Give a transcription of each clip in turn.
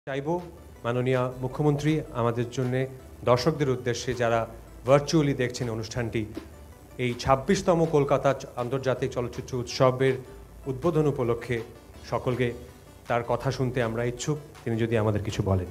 চাইব মাননীয় মুখ্যমন্ত্রী আমাদের জন্য দর্শকদের উদ্দেশ্যে যারা ভার্চুয়ালি দেখছেন অনুষ্ঠানটি এই ২৬তম কলকাতা আন্তর্জাতিক চলচ্চিত্র উৎসবের উদ্বোধন উপলক্ষে সকলকে তার কথা শুনতে আমরা ইচ্ছুক। তিনি যদি আমাদের কিছু বলেন।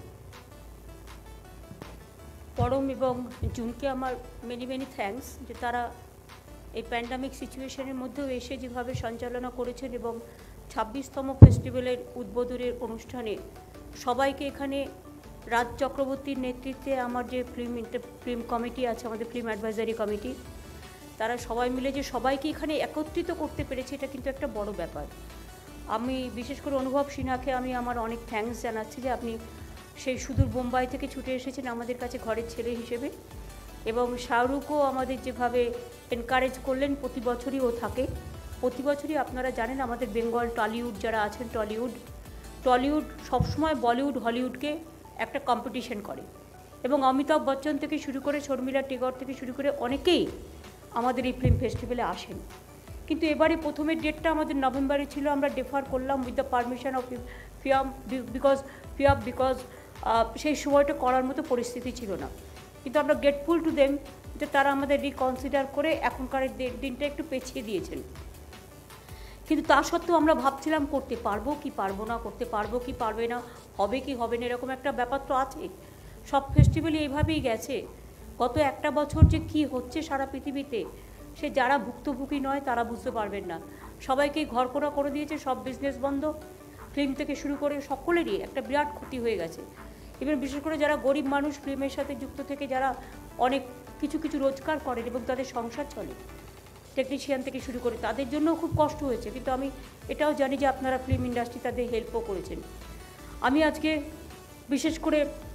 পরম এবং জুনকে আমার মেনি থ্যাঙ্কস যে তারা এই প্যান্ডামিক সিচুয়েশনের মধ্যেও এসে যেভাবে সঞ্চালনা করেছেন এবং ২৬তম ফেস্টিভ্যালের উদ্বোধনের অনুষ্ঠানে সবাইকে এখানে রাজ চক্রবর্তীর নেতৃত্বে আমার যে ফিল্ম কমিটি আছে, আমাদের ফিল্ম অ্যাডভাইজারি কমিটি, তারা সবাই মিলে যে সবাইকে এখানে একত্রিত করতে পেরেছে, এটা কিন্তু একটা বড় ব্যাপার। আমি বিশেষ করে অনুভব সিনহাকে আমি আমার অনেক থ্যাঙ্কস জানাচ্ছি যে আপনি সেই সুদূর বোম্বাই থেকে ছুটে এসেছেন আমাদের কাছে ঘরের ছেলে হিসেবে, এবং শাহরুখও আমাদের যেভাবে এনকারেজ করলেন, প্রতি বছরই ও থাকে। প্রতি বছরই আপনারা জানেন আমাদের বেঙ্গল টলিউড যারা আছেন, টলিউড সবসময় বলিউড হলিউডকে একটা কম্পিটিশন করে, এবং অমিতাভ বচ্চন থেকে শুরু করে শর্মিলা টেগর থেকে শুরু করে অনেকেই আমাদের এই ফিল্ম ফেস্টিভ্যালে আসেন। কিন্তু এবারে প্রথমের ডেটটা আমাদের নভেম্বরে ছিল, আমরা ডেফার করলাম উইথ দ্য পারমিশন অফ ফিয়াম বিকজ সেই সময়টা করার মতো পরিস্থিতি ছিল না। কিন্তু আমরা গ্রেটফুল টু দেম যে তারা আমাদের রিকনসিডার করে এখনকার দিনটা একটু পেছিয়ে দিয়েছেন। কিন্তু তা সত্ত্বেও আমরা ভাবছিলাম করতে পারবো কি পারবো না, করতে পারবো কি পারবে না, হবে কি হবে না, এরকম একটা ব্যাপার তো আছে। সব ফেস্টিভ্যালই এইভাবেই গেছে। গত একটা বছর যে কি হচ্ছে সারা পৃথিবীতে, সে যারা ভুক্তভোগী নয় তারা বুঝতে পারবেন না। সবাইকেই ঘরকোনা করে দিয়েছে, সব বিজনেস বন্ধ, ফিল্ম থেকে শুরু করে সকলেরই একটা বিরাট ক্ষতি হয়ে গেছে। এবং বিশেষ করে যারা গরিব মানুষ, ফিল্মের সাথে যুক্ত থেকে যারা অনেক কিছু রোজগার করেন এবং তাদের সংসার চলে, টেকনিশিয়ান থেকে শুরু করে, তাদের জন্যও খুব কষ্ট হয়েছে। কিন্তু আমি এটাও জানি যে আপনারা ফিল্ম ইন্ডাস্ট্রি তাদের হেল্পও করেছেন। আমি আজকে বিশেষ করে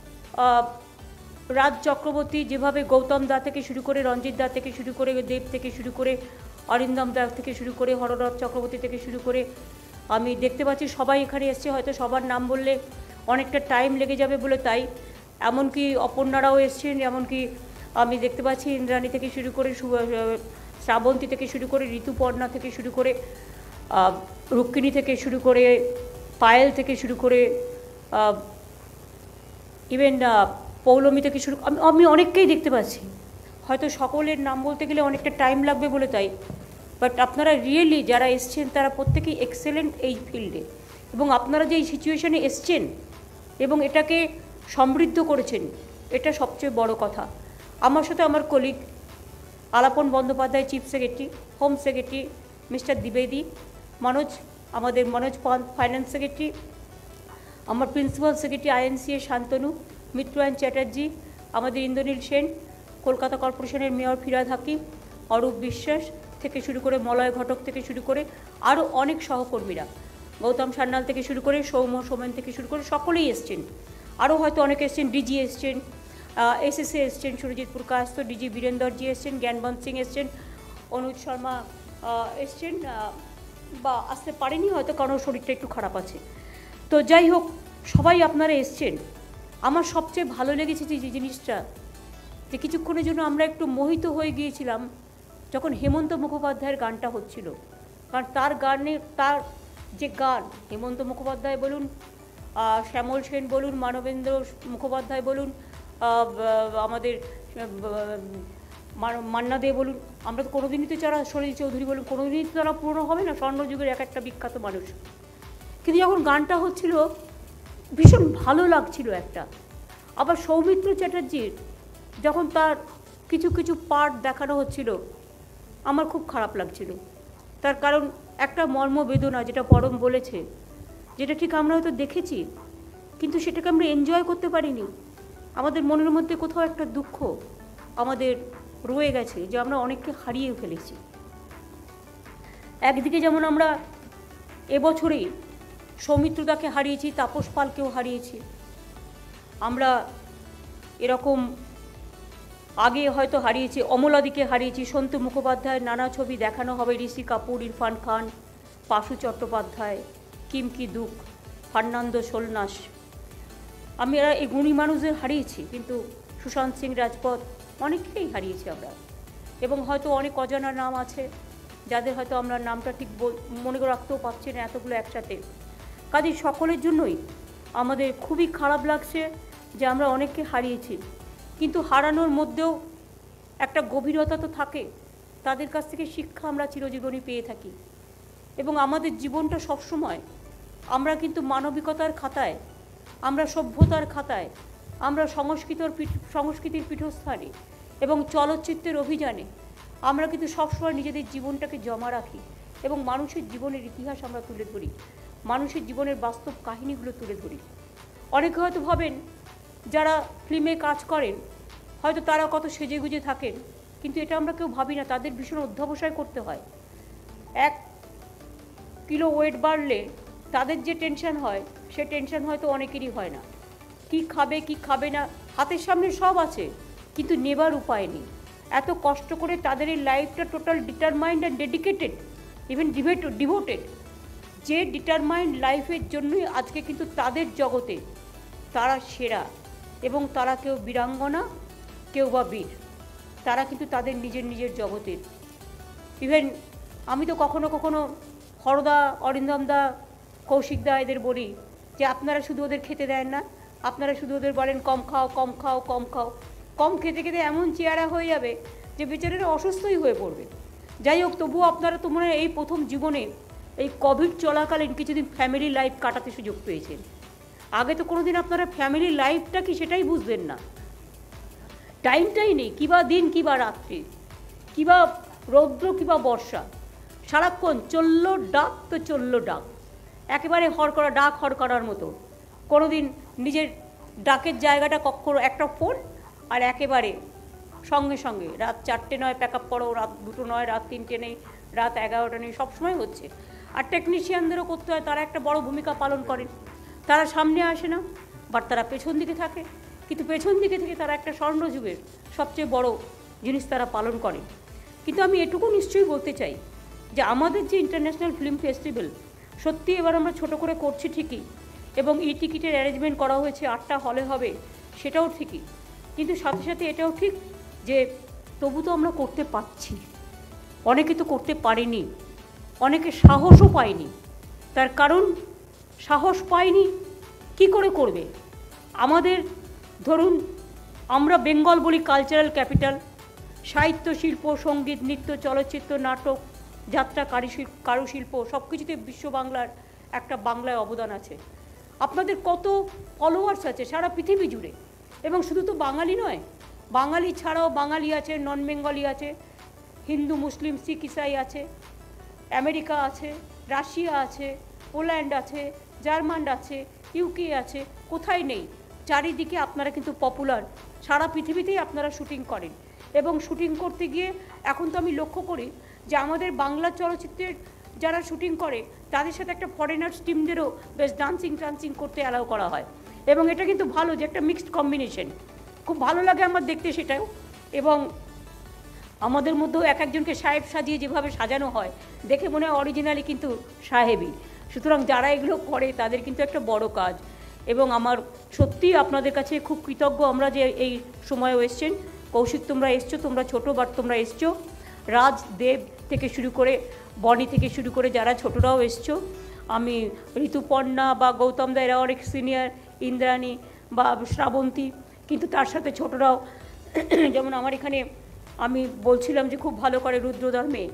রাজ চক্রবর্তী যেভাবে গৌতম দা থেকে শুরু করে, রঞ্জিত দা থেকে শুরু করে, দেব থেকে শুরু করে, অরিন্দম দা থেকে শুরু করে, হররথ চক্রবর্তী থেকে শুরু করে, আমি দেখতে পাচ্ছি সবাই এখানে এসছে। হয়তো সবার নাম বললে অনেকটা টাইম লেগে যাবে বলে তাই, এমনকি অপর্ণারাও এসছেন, এমনকি আমি দেখতে পাচ্ছি ইন্দ্রাণী থেকে শুরু করে, শ্রাবন্তী থেকে শুরু করে, ঋতুপর্ণা থেকে শুরু করে, রুক্মিণী থেকে শুরু করে, পায়েল থেকে শুরু করে, ইভেন পৌলমী থেকে শুরু, আমি অনেককেই দেখতে পাচ্ছি। হয়তো সকলের নাম বলতে গেলে অনেকটা টাইম লাগবে বলে তাই, বাট আপনারা রিয়েলি যারা এসছেন তারা প্রত্যেকেই এক্সেলেন্ট এই ফিল্ডে, এবং আপনারা যে এই সিচুয়েশনে এসছেন এবং এটাকে সমৃদ্ধ করেছেন, এটা সবচেয়ে বড় কথা। আমার সাথে আমার colleague Alapan Bandyopadhyay, chief secretary, home secretary mister দ্বিবেদী, আমাদের মনোজ পান্ত ফাইন্যান্স সেক্রেটারি, আমার principal secretary INCA Shantanu, Mitrayan Chatterjee, আমাদের ইন্দ্রনীল সেন, কলকাতা কর্পোরেশনের মেয়র ফিরহাদ হাকিম, অরূপ বিশ্বাস থেকে শুরু করে, মলয় ঘটক থেকে শুরু করে আরও অনেক সহকর্মীরা, গৌতম সান্যাল থেকে শুরু করে, সোমেন থেকে শুরু করে সকলেই এসছেন। আরও হয়তো অনেকে এসছেন, ডিজি এসছেন, এসএসএ এসছেন, সুরজিৎ পুরকায়স্থ, ডিজি বীরেন্দরজি এসছেন, জ্ঞানবন্ত সিং এসছেন, অনুজ শর্মা এসছেন, বা আসতে পারেনি হয়তো কারণ শরীরটা একটু খারাপ আছে। তো যাই হোক, সবাই আপনারা এসছেন। আমার সবচেয়ে ভালো লেগেছে যে জিনিসটা, যে কিছুক্ষণের জন্য আমরা একটু মোহিত হয়ে গিয়েছিলাম যখন হেমন্ত মুখোপাধ্যায়ের গানটা হচ্ছিল। কারণ তার যে গান, হেমন্ত মুখোপাধ্যায় বলুন, শ্যামল সেন বলুন, মানবেন্দ্র মুখোপাধ্যায় বলুন, আমাদের মান্না দে বলুন, আমরা তো কোনোদিনই তো যারা সলিল চৌধুরী বলুন, কোনোদিনই তো তারা পুরনো হবে না, স্বর্ণযুগের এক একটা বিখ্যাত মানুষ। কিন্তু যখন গানটা হচ্ছিল ভীষণ ভালো লাগছিল একটা। আবার সৌমিত্র চ্যাটার্জির যখন তার কিছু পার্ট দেখানো হচ্ছিল, আমার খুব খারাপ লাগছিল। তার কারণ একটা মর্মবেদনা, যেটা পরম বলেছে, যেটা ঠিক আমরা হয়তো দেখেছি কিন্তু সেটাকে আমরা এনজয় করতে পারিনি। আমাদের মনের মধ্যে কোথাও একটা দুঃখ আমাদের রয়ে গেছে যে আমরা অনেককে হারিয়ে ফেলেছি। একদিকে যেমন আমরা এবছরেই সৌমিত্রদাকে হারিয়েছি, তাপস পালকেও হারিয়েছি। আমরা এরকম আগে হয়তো হারিয়েছি, অমলাদিকে হারিয়েছি, সন্তু মুখোপাধ্যায়ের নানা ছবি দেখানো হবে, Rishi Kapoor, Irrfan Khan, Pashu Chattopadhyay, Kim Ki Duk, Fernando Solanas, আমি এই গুণী মানুষদের হারিয়েছি। কিন্তু সুশান্ত সিং রাজপথ, অনেকেই হারিয়েছি আমরা, এবং হয়তো অনেক অজানা নাম আছে যাদের হয়তো আমরা নামটা ঠিক মনে রাখতেও পারছি না, এতগুলো একসাথে। কাজেই সকলের জন্যই আমাদের খুবই খারাপ লাগছে যে আমরা অনেককে হারিয়েছি, কিন্তু হারানোর মধ্যেও একটা গভীরতা তো থাকে। তাদের কাছ থেকে শিক্ষা আমরা চিরজীবনই পেয়ে থাকি এবং আমাদের জীবনটা সবসময় আমরা কিন্তু মানবিকতার খাতায়, আমরা সভ্যতার খাতায়, আমরা সংস্কৃতির পীঠস্থানে এবং চলচ্চিত্রের অভিযানে আমরা কিন্তু সবসময় নিজেদের জীবনটাকে জমা রাখি এবং মানুষের জীবনের ইতিহাস আমরা তুলে ধরি, মানুষের জীবনের বাস্তব কাহিনীগুলো তুলে ধরি। অনেকে হয়তো ভাবেন যারা ফিল্মে কাজ করেন হয়তো তারা কত সেজেগুজে থাকেন, কিন্তু এটা আমরা কেউ ভাবি না। তাদের ভীষণ অধ্যবসায় করতে হয়। 1 কিলো ওয়েট বাড়লে তাদের যে টেনশন হয় সে টেনশন হয়তো অনেকেরই হয় না। কি খাবে কি খাবে না হাতের সামনে সব আছে, কিন্তু নেবার উপায় নেই। এত কষ্ট করে তাদের এই লাইফটা total determined and dedicated, even devoted, যে ডিটারমাইন্ড লাইফের জন্যই আজকে কিন্তু তাদের জগতে তারা সেরা এবং তারা কেউ বীরাঙ্গনা কেউ বা বীর, তারা কিন্তু তাদের নিজের জগতের। ইভেন আমি তো কখনো কখনো হরদা, অরিন্দমদা, কৌশিকদা এদের বলি যে আপনারা শুধু ওদের খেতে দেন না, আপনারা শুধু ওদের বলেন কম খাও কম খাও কম খাও, কম খেতে খেতে এমন চেহারা হয়ে যাবে যে বেচারারা অসুস্থই হয়ে পড়বে। যাই হোক, তবুও আপনারা তো মনে হয় এই প্রথম জীবনে এই কোভিড চলাকালীন কিছুদিন ফ্যামিলি লাইফ কাটাতে সুযোগ পেয়েছেন। আগে তো কোনোদিন আপনারা ফ্যামিলি লাইফটা কি সেটাই বুঝবেন না। টাইমটাই নেই, কিবা দিন কিবা রাত্রি, কিবা রৌদ্র কিবা বর্ষা, সারাক্ষণ চললো ডাক তো চললো ডাক, একেবারে ডাক হড় করার মতো। কোনোদিন নিজের ডাকের জায়গাটা কখনো একটা ফোন, আর একেবারে সঙ্গে সঙ্গে রাত 4টে নয় প্যাক আপ করো, রাত 2টো নয়, রাত 3টে নেই, রাত 11টা নেই, সবসময় হচ্ছে। আর টেকনিশিয়ানদেরও করতে হয়, তারা একটা বড় ভূমিকা পালন করেন। তারা সামনে আসে না, বাট তারা পেছন দিকে থাকে, কিন্তু পেছন দিকে থেকে তারা একটা স্বর্ণযুগের সবচেয়ে বড় জিনিস তারা পালন করে। কিন্তু আমি এটুকু নিশ্চয়ই বলতে চাই যে আমাদের যে ইন্টারন্যাশনাল ফিল্ম ফেস্টিভ্যাল, সত্যি এবার আমরা ছোট করে করছি ঠিকই, এবং টিকিটের অ্যারেঞ্জমেন্ট করা হয়েছে 8টা হলে হবে, সেটাও ঠিকই, কিন্তু সাথে সাথে এটাও ঠিক যে তবু তো আমরা করতে পারছি। অনেকে তো করতে পারেনি, অনেকে সাহসও পায়নি। তার কারণ সাহস পায়নি কি করে করবে? আমাদের ধরুন, আমরা বেঙ্গল বলি কালচারাল ক্যাপিটাল, সাহিত্য, শিল্প, সঙ্গীত, নৃত্য, চলচ্চিত্র, নাটক, যাত্রা, কারুশিল্প সব কিছুতে বিশ্ব বাংলার একটা বাংলায় অবদান আছে। আপনাদের কত ফলোয়ার্স আছে সারা পৃথিবী জুড়ে, এবং শুধু তো বাঙালি নয়, বাঙালি ছাড়াও বাঙালি আছে, নন বেঙ্গলি আছে, হিন্দু, মুসলিম, শিখ, ইসাই আছে, আমেরিকা আছে, রাশিয়া আছে, পোল্যান্ড আছে, জার্মান আছে, ইউকে আছে, কোথায় নেই। চারিদিকে আপনারা কিন্তু পপুলার, সারা পৃথিবীতেই আপনারা শুটিং করেন, এবং শুটিং করতে গিয়ে এখন তো আমি লক্ষ্য করি যে আমাদের বাংলা চলচ্চিত্রের যারা শুটিং করে তাদের সাথে একটা ফরেনার্স টিমদেরও বেশ ডান্সিং করতে অ্যালাউ করা হয়, এবং এটা কিন্তু ভালো যে একটা মিক্সড কম্বিনেশন, খুব ভালো লাগে আমার দেখতে সেটাও। এবং আমাদের মধ্যেও এক একজনকে সাহেব সাজিয়ে যেভাবে সাজানো হয় দেখে মনে হয় অরিজিনালি কিন্তু সাহেবই। সুতরাং যারা এগুলো করে তাদের কিন্তু একটা বড় কাজ, এবং আমার সত্যিই আপনাদের কাছে খুব কৃতজ্ঞ আমরা যে এই সময়েও এসছেন। কৌশিক, তোমরা এসছো, তোমরা ছোটো বাট তোমরা এসছো। রাজ, দেব থেকে শুরু করে, বনি থেকে শুরু করে যারা ছোটরাও এসছো, আমি ঋতুপর্ণা বা গৌতম দা এরা অনেক সিনিয়র, ইন্দ্রাণী বা শ্রাবন্তী, কিন্তু তার সাথে ছোটরাও যেমন আমার এখানে আমি বলছিলাম যে খুব ভালো করে রুদ্রদার মেয়ে,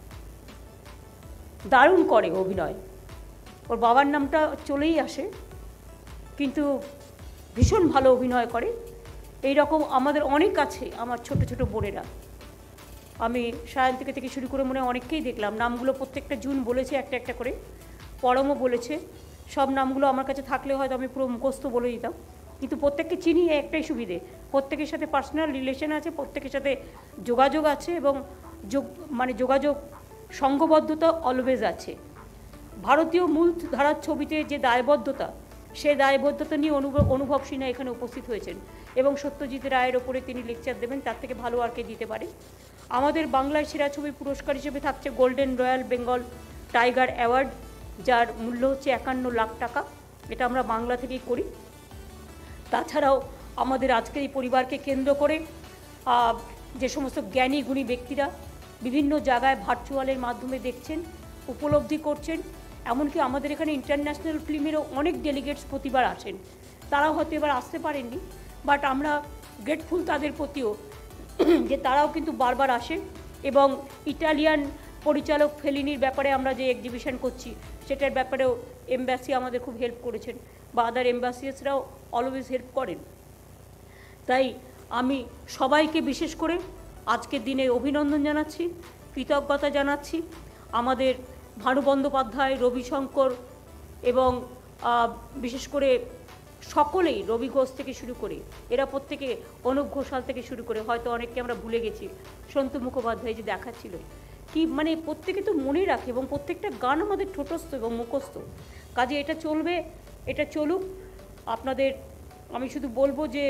দারুণ করে অভিনয়, ওর বাবার নামটা চলেই আসে, কিন্তু ভীষণ ভালো অভিনয় করে। এই রকম আমাদের অনেক আছে, আমার ছোট ছোট বোনেরা, আমি সায়ন্তিকা থেকে শুরু করে মনে অনেককেই দেখলাম, নামগুলো প্রত্যেকটা জুন বলেছে একটা একটা করে, পরমও বলেছে, সব নামগুলো আমার কাছে থাকলে হয়তো আমি পুরো মুখস্থ বলে দিতাম, কিন্তু প্রত্যেককে চিনি, একটাই সুবিধে, প্রত্যেকের সাথে পার্সোনাল রিলেশন আছে, প্রত্যেকের সাথে যোগাযোগ আছে, এবং যোগাযোগ সঙ্গবদ্ধতা অলওয়েজ আছে। ভারতীয় মূল ধারার ছবিতে যে দায়বদ্ধতা, সেই দায়বদ্ধতা নিয়ে অনুভব সিনহা এখানে উপস্থিত হয়েছেন, এবং সত্যজিৎ রায়ের ওপরে তিনি লেকচার দেবেন, তার থেকে ভালো আর কে দিতে পারে। আমাদের বাংলায় সেরা ছবির পুরস্কার হিসেবে থাকছে Golden Royal Bengal Tiger Award, যার মূল্য হচ্ছে 51 লাখ টাকা, এটা আমরা বাংলা থেকেই করি। তাছাড়াও আমাদের আজকের এই পরিবারকে কেন্দ্র করে যে সমস্ত জ্ঞানী গুণী ব্যক্তিরা বিভিন্ন জায়গায় ভার্চুয়ালের মাধ্যমে দেখছেন, উপলব্ধি করছেন, এমনকি আমাদের এখানে ইন্টারন্যাশনাল ফিল্মেরও অনেক ডেলিগেটস প্রতিবার আসেন, তারাও হয়তো এবার আসতে পারেননি, বাট আমরা গ্রেটফুল তাদের প্রতিও যে তারাও কিন্তু বারবার আসে। এবং ইটালিয়ান পরিচালক ফেলিনির ব্যাপারে আমরা যে এক্সিবিশন করছি সেটার ব্যাপারেও এমবাসি আমাদের খুব হেল্প করেছেন, বা আদার এম্বাসিয়াসরাও অলওয়েজ হেল্প করেন। তাই আমি সবাইকে বিশেষ করে আজকের দিনে অভিনন্দন জানাচ্ছি, কৃতজ্ঞতা জানাচ্ছি। আমাদের ভানু বন্দ্যোপাধ্যায়, রবিশঙ্কর এবং বিশেষ করে সকলেই, রবি ঘোষ থেকে শুরু করে এরা প্রত্যেকে, অনুপ ঘোষাল থেকে শুরু করে, হয়তো অনেককে আমরা ভুলে গেছি, সন্তু মুখোপাধ্যায় যে দেখাচ্ছিল কি, মানে প্রত্যেকে তো মনে রাখে এবং প্রত্যেকটা গান আমাদের ঠোঁটস্থ এবং মুখস্থ। কাজে এটা চলবে, এটা চলুক। আপনাদের আমি শুধু বলবো যে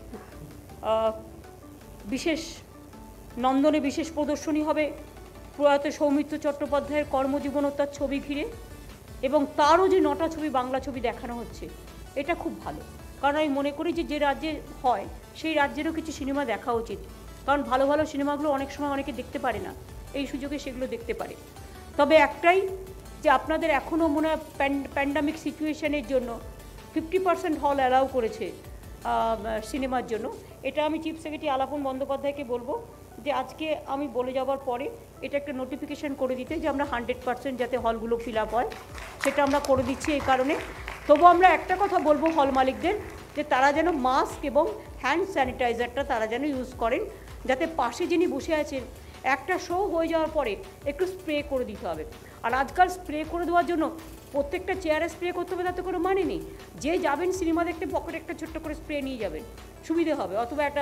বিশেষ নন্দনে বিশেষ প্রদর্শনী হবে প্রয়াত সৌমিত্র চট্টোপাধ্যায়ের কর্মজীবন ও তার ছবি ঘিরে, এবং তারও যে 9টা ছবি বাংলা ছবি দেখানো হচ্ছে এটা খুব ভালো। কারণ আমি মনে করি যে যে রাজ্যে হয় সেই রাজ্যেরও কিছু সিনেমা দেখা উচিত, কারণ ভালো ভালো সিনেমাগুলো অনেক সময় অনেকে দেখতে পারে না, এই সুযোগে সেগুলো দেখতে পারে। তবে একটাই যে আপনাদের এখনও মনে হয় প্যান্ডামিক সিচুয়েশনের জন্য 50% হল অ্যালাউ করেছে সিনেমার জন্য। এটা আমি চিফ সেক্রেটারি আলাপন বন্দ্যোপাধ্যায়কে বলবো যে আজকে আমি বলে যাওয়ার পরে এটা একটা নোটিফিকেশান করে দিতে, যে আমরা 100% যাতে হলগুলো ফিল আপ হয় সেটা আমরা করে দিচ্ছি। এই কারণে তবু আমরা একটা কথা বলবো হল মালিকদের, যে তারা যেন মাস্ক এবং হ্যান্ড স্যানিটাইজারটা তারা যেন ইউজ করেন, যাতে পাশে যিনি বসে আছেন একটা শো হয়ে যাওয়ার পরে একটু স্প্রে করে দিতে হবে। আর আজকাল স্প্রে করে দেওয়ার জন্য প্রত্যেকটা চেয়ারে স্প্রে করতে হবে তাতে কোনো মানে নেই। যে যাবেন সিনেমা দেখতে পকেটে একটা ছোট্ট করে স্প্রে নিয়ে যাবেন, সুবিধে হবে, অথবা একটা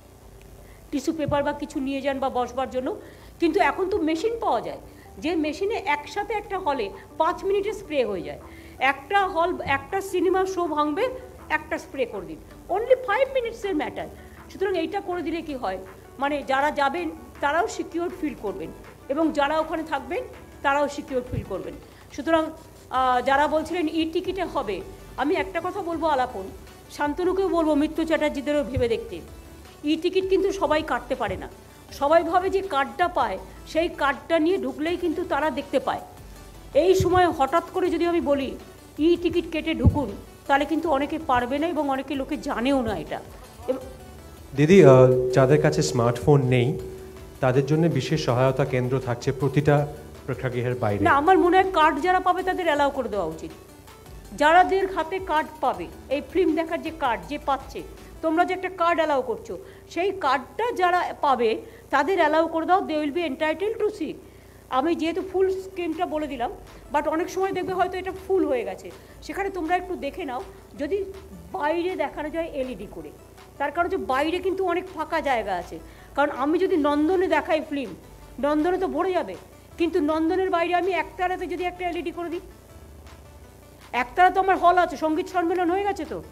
টিস্যু পেপার বা কিছু নিয়ে যান বা বসবার জন্য। কিন্তু এখন তো মেশিন পাওয়া যায়, যে মেশিনে একসাথে একটা হলে 5 মিনিটে স্প্রে হয়ে যায়। একটা হল, একটা সিনেমা শো ভাঙবে, একটা স্প্রে করে দিন, অনলি 5 মিনিটসের ম্যাটার। সুতরাং এইটা করে দিলে কি হয়, মানে যারা যাবেন তারাও সিকিউর ফিল করবেন এবং যারা ওখানে থাকবেন তারাও সিকিউর ফিল করবেন। সুতরাং যারা বলছিলেন ই টিকিটে হবে, আমি একটা কথা বলবো আলাপন, শান্তনুকেও বলবো, মিত্র চ্যাটার্জিদেরও ভেবে দেখতে, ই টিকিট কিন্তু সবাই কাটতে পারে না। সবাই ভাবে যে কার্ডটা পায়, সেই কার্ডটা নিয়ে ঢুকলেই কিন্তু তারা দেখতে পায়। এই সময় হঠাৎ করে যদি আমি বলি ই টিকিট কেটে ঢুকুন, তাহলে কিন্তু অনেকে পারবে না এবং অনেকে লোকে জানেও না এটা। দিদি, যাদের কাছে স্মার্টফোন নেই তাদের জন্য বিশেষ সহায়তা কেন্দ্র থাকছে প্রতিটা প্রেক্ষাগৃহের বাইরে। না, আমার মনে হয় কার্ড যারা পাবে তাদের অ্যালাউ করে দেওয়া উচিত। যারাদের হাতে কার্ড পাবে, এই ফিল্ম দেখার যে কার্ড যে পাচ্ছে, তোমরা যে একটা কার্ড অ্যালাউ করছো, সেই কার্ডটা যারা পাবে তাদের অ্যালাউ করে দাও, they will be entitle to see. আমি যেহেতু ফুল স্ক্রিনটা বলে দিলাম, বাট অনেক সময় দেখবে হয়তো এটা ফুল হয়ে গেছে, সেখানে তোমরা একটু দেখে নাও যদি বাইরে দেখানো যায় এলইডি করে। তার কারণ যে বাইরে কিন্তু অনেক ফাঁকা জায়গা আছে, কারণ আমি যদি নন্দনে দেখাই ফিল্ম, নন্দনে তো ভরে যাবে, কিন্তু নন্দনের বাইরে আমি একতারাতে যদি একটা এলইডি করে দিই, একতারা তো আমার হল আছে, সঙ্গীত সম্মেলন হয়ে গেছে তো,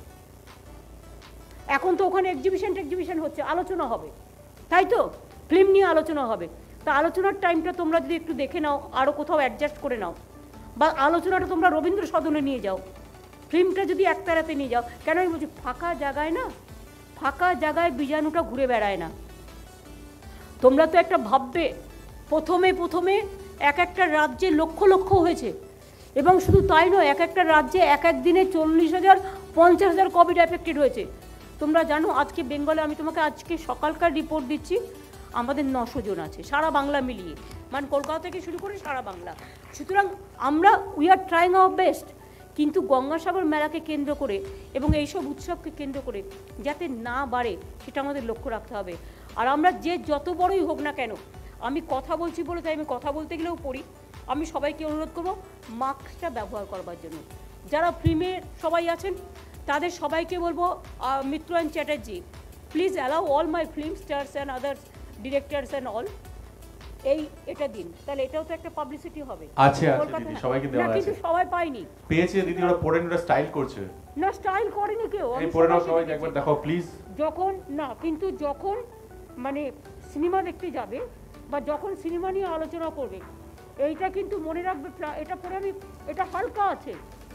এখন তো ওখানে এক্সিবিশন হচ্ছে, আলোচনা হবে, তাই তো, ফিল্ম নিয়ে আলোচনা হবে। তা আলোচনার টাইমটা তোমরা যদি একটু দেখে নাও, আরও কোথাও অ্যাডজাস্ট করে নাও, বা আলোচনাটা তোমরা রবীন্দ্র সদনে নিয়ে যাও, ফিল্মটা যদি একতারাতে নিয়ে যাও। কেন আমি বলছি, ফাঁকা জায়গায় না, ফাঁকা জায়গায় বীজাণুটা ঘুরে বেড়ায় না। তোমরা তো একটা ভাববে, প্রথমে এক একটা রাজ্যে লক্ষ লক্ষ হয়েছে, এবং শুধু তাই নয়, এক একটা রাজ্যে এক এক দিনে 40,000 50,000 কোভিড এফেক্টেড হয়েছে। তোমরা জানো আজকে বেঙ্গলে, আমি তোমাকে আজকে সকালকার রিপোর্ট দিচ্ছি, আমাদের 900 জন আছে সারা বাংলা মিলিয়ে, মানে কলকাতা থেকে শুরু করে সারা বাংলা। সুতরাং আমরা we are trying our best, কিন্তু গঙ্গাসাগর মেলাকে কেন্দ্র করে এবং এইসব উৎসবকে কেন্দ্র করে যাতে না বাড়ে সেটা আমাদের লক্ষ্য রাখতে হবে। আর আমরা যে যত বড়ই হোক না কেন, আমি কথা বলছি বলে তাই আমি কথা বলতে গেলেও পড়ি, আমি সবাইকে অনুরোধ করবো মাস্কটা ব্যবহার করবার জন্য। যারা ফিল্মে সবাই আছেন তাদের সবাইকে বলবো, Mitra and Chatterjee please allow all my film stars and others directors and all, এটা দিন, তাহলে এটাও তো একটা পাবলিসিটি হবে। আচ্ছা দিদি, সবাইকে দেওয়া আছে, কিন্তু সবাই পায়নি, পেয়েছে দিদি, ওরা পড়েন, ওরা স্টাইল করছে না, স্টাইল করেনি কেউ। এই পড়ে নাও সবাই, একবার দেখো প্লিজ। যখন না, কিন্তু যখন মানে সিনেমা দেখতে যাবে বা যখন সিনেমা নিয়ে আলোচনা করবে, এইটা কিন্তু মনে রাখবে, এটা পরে আমি, এটা হালকা আছে,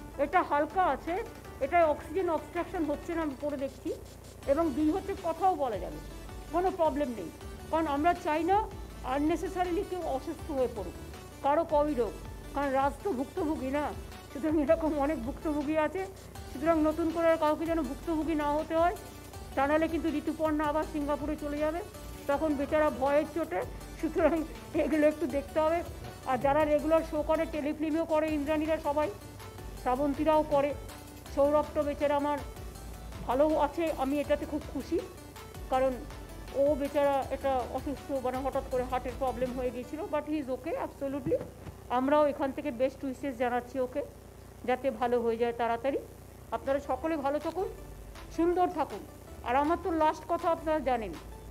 এটা অক্সিজেন অবস্ট্রাকশন হচ্ছে না, আমি পরে দেখছি, এবং 2 হচ্ছে কথাও বলা যাবে, কোনো প্রবলেম নেই। কারণ আমরা চাই না আননেসেসারিলি কেউ অসুস্থ হয়ে পড়ুক, কারো কোভিড হোক, কারণ রাজ তো ভুক্তভোগী না, সুতরাং এরকম অনেক ভুক্তভোগী আছে, সুতরাং নতুন করে আর কাউকে যেন ভুক্তভোগী না হতে হয়, তা নাহলে কিন্তু ঋতুপর্ণা আবার সিঙ্গাপুরে চলে যাবে, তখন বেচারা ভয়ের চোটে। সুতরাং এগুলো একটু দেখতে হবে। আর যারা রেগুলার শো করে, টেলিফিল্মেও করে, ইন্দ্রাণীরা সবাই, শ্রাবন্তীরাও করে, সৌরভ তো বেচারা আমার ভালো আছে, আমি এটাতে খুব খুশি, কারণ ও বেচারা এটা অসুস্থ, মানে হঠাৎ করে হার্টের প্রবলেম হয়ে গিয়েছিল, but he is okay absolutely. আমরাও এখান থেকে বেস্ট উইশেস জানাচ্ছি ওকে, যাতে ভালো হয়ে যায় তাড়াতাড়ি। আপনারা সকলে ভালো থাকুন, সুন্দর থাকুন। আর আমার তো লাস্ট কথা আপনারা জানেন,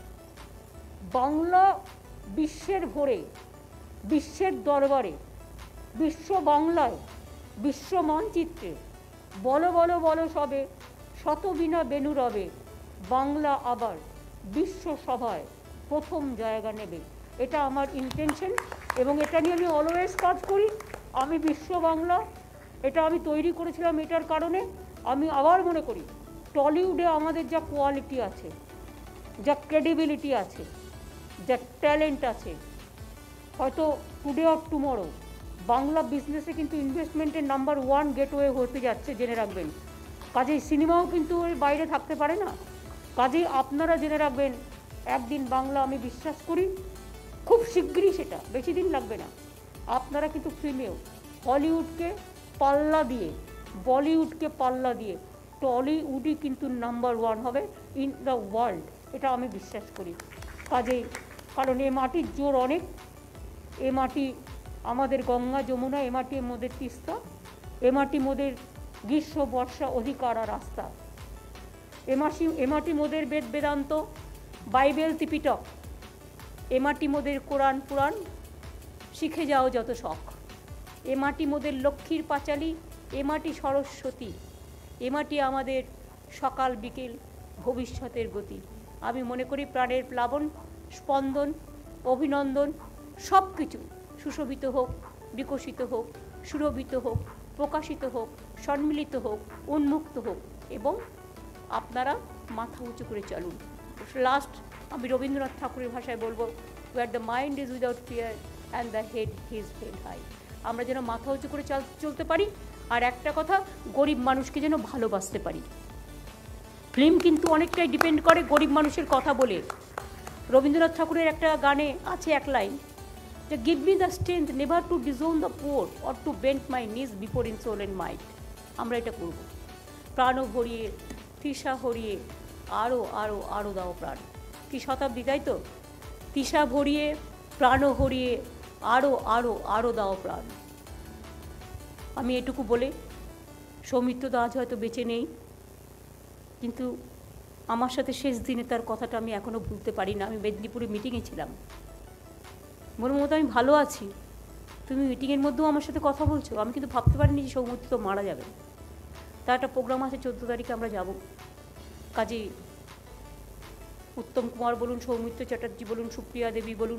বাংলা বিশ্বের ভোরে, বিশ্বের দরবারে, বিশ্ব বাংলায়, বিশ্ব মানচিত্রে বলো বলো বলো সবে, শতবিনা বেনু রবে, বাংলা আবার বিশ্ব সভায় প্রথম জায়গা নেবে। এটা আমার ইন্টেনশন এবং এটা নিয়ে আমি অলওয়েজ কাজ করি। আমি বিশ্ব বাংলা, এটা আমি তৈরি করেছিলাম এটার কারণে। আমি আবার মনে করি টলিউডে আমাদের যা কোয়ালিটি আছে, যা ক্রেডিবিলিটি আছে, যা ট্যালেন্ট আছে, হয়তো টুডে অর টুমরো বাংলা বিজনেসে কিন্তু ইনভেস্টমেন্টের নাম্বার 1 গেটওয়ে হতে যাচ্ছে, জেনে রাখবেন। কাজেই সিনেমাও কিন্তু ওর বাইরে থাকতে পারে না। কাজেই আপনারা জেনে রাখবেন, একদিন বাংলা, আমি বিশ্বাস করি খুব শীঘ্রই, সেটা বেশি দিন লাগবে না, আপনারা কিন্তু ফিল্মেও হলিউডকে পাল্লা দিয়ে, বলিউডকে পাল্লা দিয়ে টলিউডই কিন্তু নাম্বার 1 হবে ইন দ্য ওয়ার্ল্ড, এটা আমি বিশ্বাস করি। কাজেই কারণ এ মাটির জোর অনেক, এ মাটি আমাদের গঙ্গা যমুনা, এ মাটি মোদের তিস্তা, এ মাটি মোদের গ্রীষ্ম বর্ষা অধিকার আর রাস্তা, এ মাটি মোদের বেদ বেদান্ত বাইবেল ত্রিপিটক, এ মাটি মোদের কোরআন পুরাণ, শিখে যাও যত শখ, এ মাটি মোদের লক্ষ্মীর পাঁচালী, এ মাটি সরস্বতী, এ মাটি আমাদের সকাল বিকেল ভবিষ্যতের গতি। আমি মনে করি প্রাণের প্লাবন, স্পন্দন, অভিনন্দন সব কিছু সুশোভিত হোক, বিকশিত হোক, সুরভিত হোক, প্রকাশিত হোক, সম্মিলিত হোক, উন্মুক্ত হোক, এবং আপনারা মাথা উঁচু করে চলুন। লাস্ট আমি রবীন্দ্রনাথ ঠাকুরের ভাষায় বলবো, where the mind is without fear and the head is held high. আমরা যেন মাথা উঁচু করে চলতে পারি, আর একটা কথা, গরিব মানুষকে যেন ভালোবাসতে পারি। ফিল্ম কিন্তু অনেকটাই ডিপেন্ড করে গরিব মানুষের কথা বলে। রবীন্দ্রনাথ ঠাকুরের একটা গানে আছে এক লাইন, যে give me the strength never to disown the poor or to bend my knees before insolent and might. আমরা এটা করব, প্রাণও ভরিয়ে, তৃষা হরিয়ে, আরও আরও আরও দাও প্রাণ। কি শতাব্দী, তাই তো? তৃষা ভরিয়ে, প্রাণও হরিয়ে, আরও আরও আরও দাও প্রাণ। আমি এটুকু বলে, সৌমিত্র তো আজ হয়তো বেঁচে নেই, কিন্তু আমার সাথে শেষ দিনে তার কথাটা আমি এখনও ভুলতে পারি না। আমি মেদিনীপুরে মিটিংয়ে ছিলাম, মনের মতো আমি ভালো আছি, তুমি মিটিংয়ের মধ্যেও আমার সাথে কথা বলছো। আমি কিন্তু ভাবতে পারিনি যে সৌমিত্র তো মারা যাবে। তার একটা প্রোগ্রাম আছে 14 তারিখে, আমরা যাব। কাজেই উত্তম কুমার বলুন, সৌমিত্র চ্যাটার্জি বলুন, সুপ্রিয়া দেবী বলুন,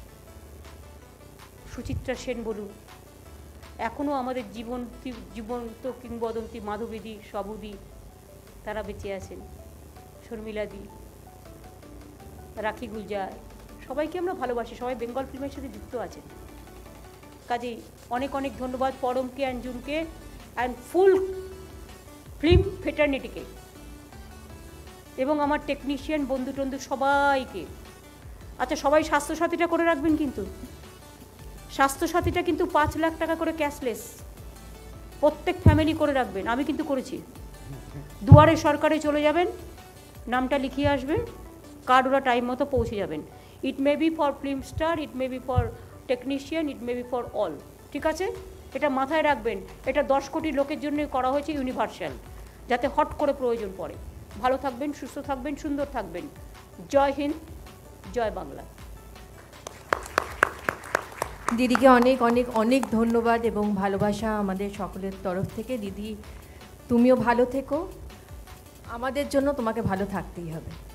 সুচিত্রা সেন বলুন, এখনও আমাদের জীবন্ত কিংবদন্তি মাধবীদি, সবুদি, তারা বেঁচে আছেন, শর্মিলাদি, রাখি গুলজার, সবাইকে আমরা ভালোবাসি, সবাই বেঙ্গল ফিল্মের সাথে যুক্ত আছেন। কাজেই অনেক অনেক ধন্যবাদ পরমকে, অ্যাঞ্জুনকে, অ্যান্ড ফুল ফিল্ম ফেটার্নিটিকে, এবং আমার টেকনিশিয়ান বন্ধু টন্ধু সবাইকে। আচ্ছা, সবাই স্বাস্থ্যসাথীটা করে রাখবেন, কিন্তু স্বাস্থ্যসাথীটা কিন্তু 5 লাখ টাকা করে ক্যাশলেস প্রত্যেক ফ্যামিলি করে রাখবেন। আমি কিন্তু করেছি। দুয়ারে সরকারে চলে যাবেন, নামটা লিখিয়ে আসবেন, কার্ড ওরা টাইম মতো পৌঁছে যাবেন। It may be for film star, it may be for technician, it may be for all. ঠিক আছে, এটা মাথায় রাখবেন। এটা 10 কোটি লোকের জন্য করা হয়েছে, ইউনিভার্সাল, যাতে হট করে প্রয়োজন পড়ে। ভালো থাকবেন, সুস্থ থাকবেন, সুন্দর থাকবেন। জয় হিন্দ, জয় বাংলা। দিদিকে অনেক অনেক অনেক ধন্যবাদ এবং ভালোবাসা আমাদের সকলের তরফ থেকে। দিদি, তুমিও ভালো থেকো, আমাদের জন্য তোমাকে ভালো থাকতেই হবে।